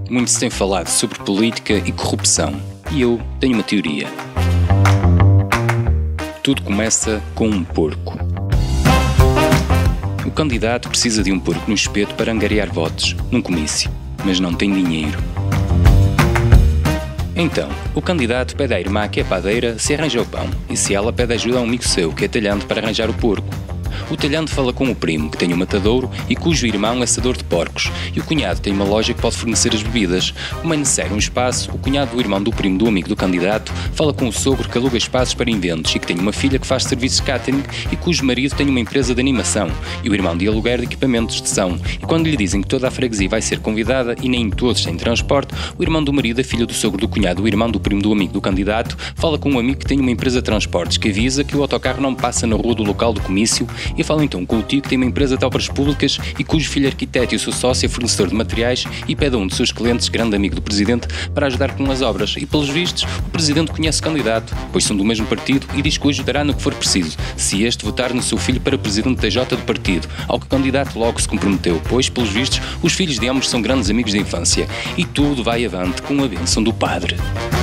Muito se tem falado sobre política e corrupção, e eu tenho uma teoria. Tudo começa com um porco. O candidato precisa de um porco no espeto para angariar votos, num comício, mas não tem dinheiro. Então, o candidato pede à irmã que é padeira se arranja o pão, e se ela pede ajuda a um amigo seu que é talhante para arranjar o porco. O talhante fala com o primo, que tem um matadouro e cujo irmão é assador de porcos, e o cunhado tem uma loja que pode fornecer as bebidas. Como é necessário um espaço, o cunhado do irmão do primo do amigo do candidato fala com o sogro que aluga espaços para eventos e que tem uma filha que faz serviços de catering e cujo marido tem uma empresa de animação, e o irmão de aluguer de equipamentos de som. E quando lhe dizem que toda a freguesia vai ser convidada e nem todos têm transporte, o irmão do marido, a filha do sogro do cunhado, o irmão do primo do amigo do candidato, fala com um amigo que tem uma empresa de transportes que avisa que o autocarro não passa na rua do local do comício, e fala então com o tio que tem uma empresa de obras públicas e cujo filho arquiteto e o seu sócio é fornecedor de materiais, e pede a um de seus clientes, grande amigo do presidente, para ajudar com as obras. E pelos vistos, o presidente conhece o candidato, pois são do mesmo partido, e diz que o ajudará no que for preciso, se este votar no seu filho para presidente da J do partido, ao que o candidato logo se comprometeu, pois, pelos vistos, os filhos de ambos são grandes amigos da infância. E tudo vai avante com a bênção do padre.